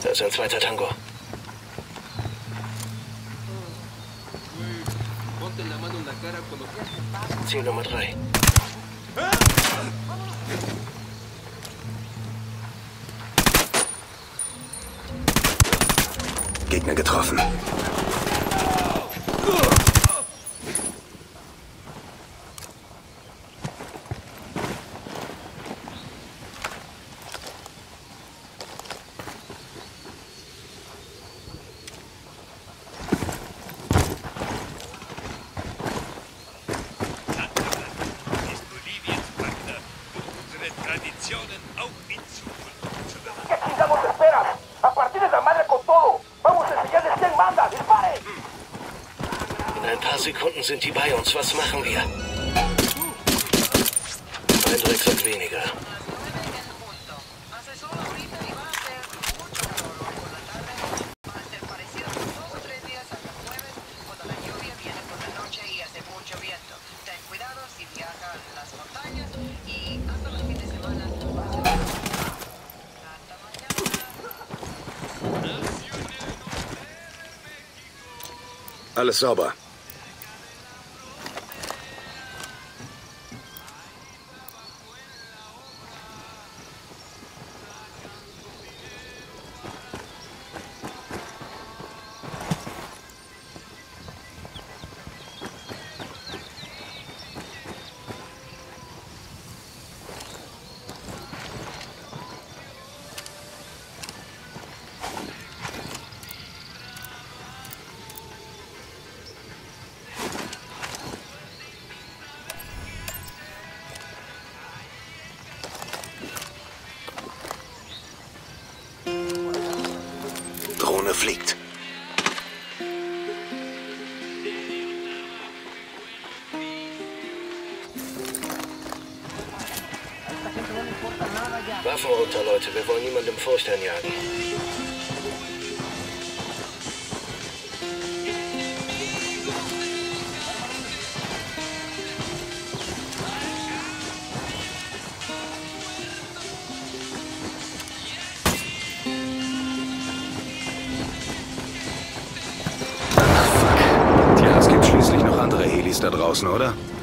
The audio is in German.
Da ist ein zweiter Tango. Ziel Nummer 3. Gegner getroffen. In ein paar Sekunden sind die bei uns. Was machen wir? Ein Drecksack weniger. Alles sauber. Drohne fliegt. Waffen runter, Leute. Wir wollen niemandem Furcht einjagen. Tja, es gibt schließlich noch andere Helis da draußen, oder?